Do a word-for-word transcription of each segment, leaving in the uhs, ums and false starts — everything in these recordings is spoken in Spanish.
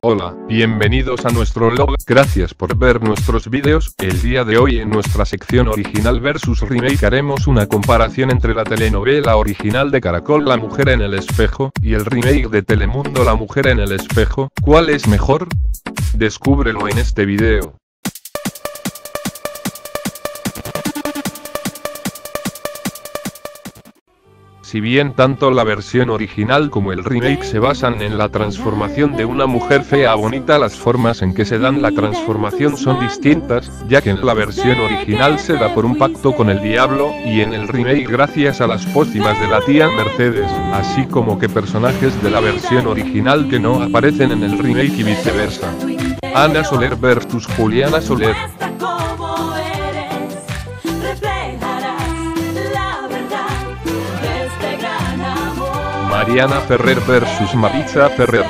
Hola, bienvenidos a nuestro blog, gracias por ver nuestros vídeos. El día de hoy en nuestra sección original versus remake haremos una comparación entre la telenovela original de Caracol La Mujer en el Espejo, y el remake de Telemundo La Mujer en el Espejo. ¿Cuál es mejor? Descúbrelo en este video. Si bien tanto la versión original como el remake se basan en la transformación de una mujer fea a bonita, las formas en que se dan la transformación son distintas, ya que en la versión original se da por un pacto con el diablo, y en el remake gracias a las pócimas de la tía Mercedes, así como que personajes de la versión original que no aparecen en el remake y viceversa. Ana Soler versus Juliana Soler. Mariana Ferrer versus Maritza Ferrer.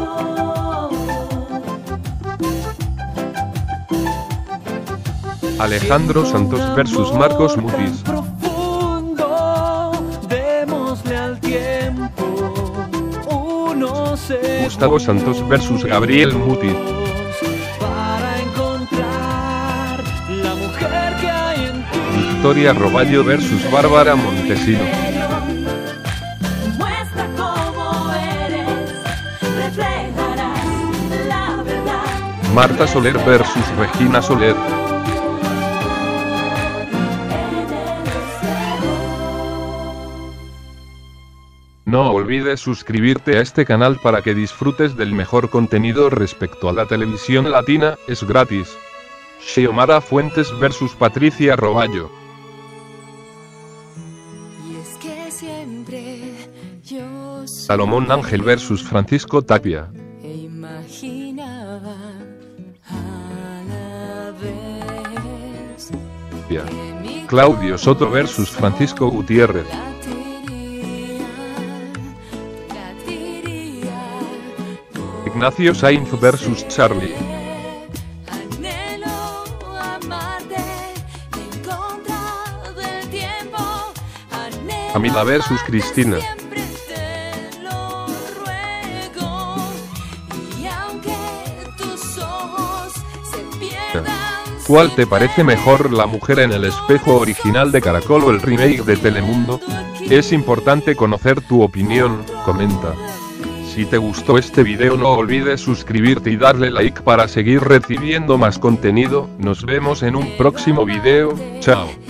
Alejandro Santos versus Marcos Mutis. Gustavo Santos versus Gabriel Mutis. Victoria Roballo versus Bárbara Montesino. Marta Soler versus Regina Soler. No olvides suscribirte a este canal para que disfrutes del mejor contenido respecto a la televisión latina, es gratis. Xiomara Fuentes versus Patricia Roballo. Salomón Ángel versus Francisco Tapia. Claudio Soto versus Francisco Gutiérrez. Ignacio Sainz versus Charlie. Camila versus Cristina. ¿Cuál te parece mejor, La Mujer en el Espejo original de Caracol o el remake de Telemundo? Es importante conocer tu opinión, comenta. Si te gustó este video no olvides suscribirte y darle like para seguir recibiendo más contenido. Nos vemos en un próximo video, chao.